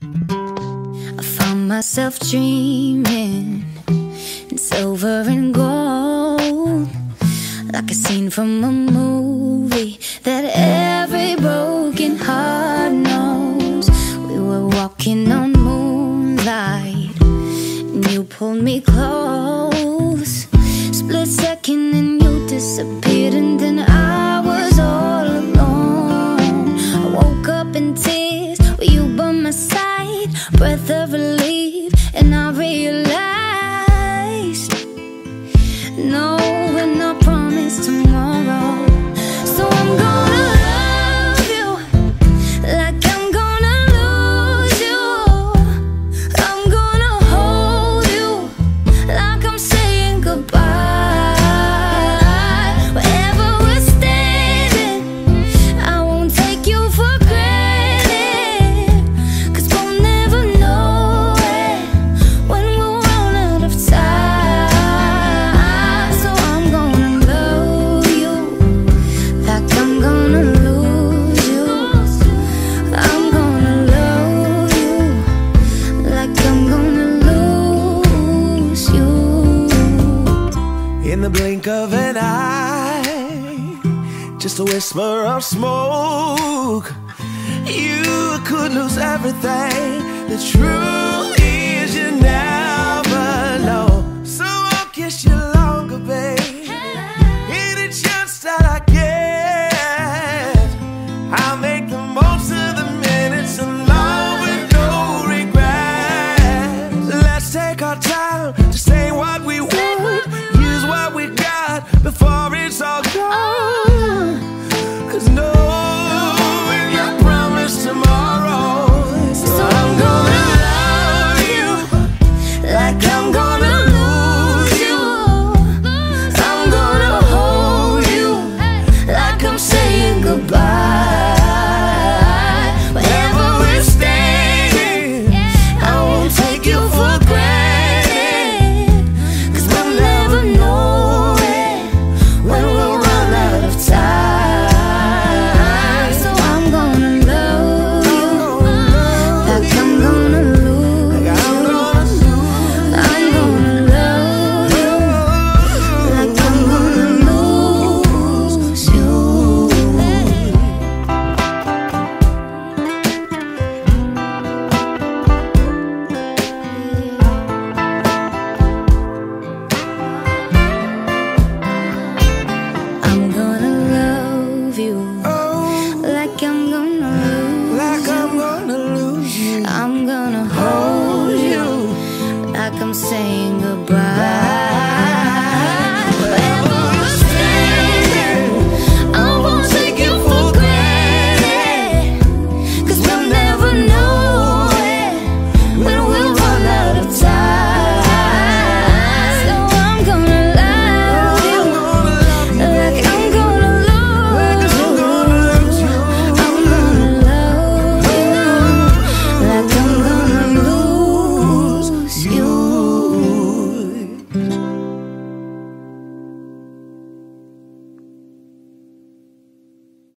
I found myself dreaming in silver and gold, like a scene from a movie that every broken heart knows. We were walking on moonlight and you pulled me close. Split second and you disappeared, and then I was all alone. I woke up in tears with you by my side, breath of relief, and I realized no, we're not promised tomorrow. So I'm gonna love you like I'm gonna lose you. I'm gonna hold you like I'm saying goodbye. Wherever we're standing, I won't take you for granted, 'cause we'll never know it when we'll run out of time. So I'm gonna love you like I'm gonna lose you. I'm gonna love you like I'm gonna lose you. In the blink of an eye, just a whisper of smoke, you could lose everything. The truth